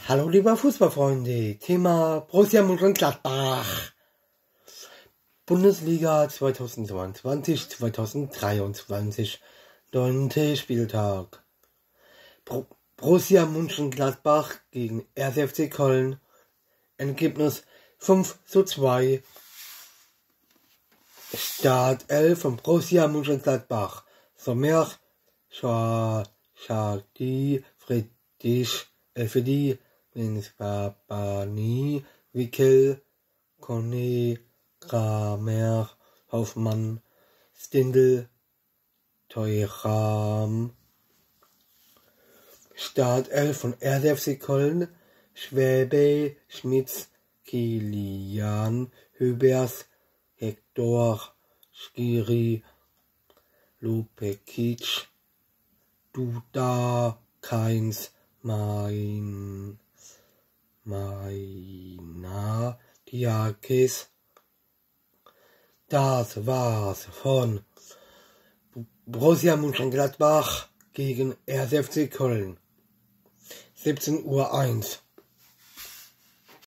Hallo liebe Fußballfreunde, Thema Borussia Mönchengladbach, Bundesliga 2022-2023, 9. Spieltag. Borussia Mönchengladbach gegen 1. FC Köln, Ergebnis 5:2. Startelf von Borussia Mönchengladbach: Sommer, Shaqiri, Friedrich, Elvedi, Babani, Wickel, Kone, Kramer, Hoffmann, Stindl, Thuram. Startelf von 1. FC Köln: Schwäbe, Schmitz, Kilian, Höbers, Hector, Skiri, Lopekic, Duda, Kainz, Maina, Diakis. Das war's von Borussia Mönchengladbach gegen 1. FC Köln. 17:01 Uhr.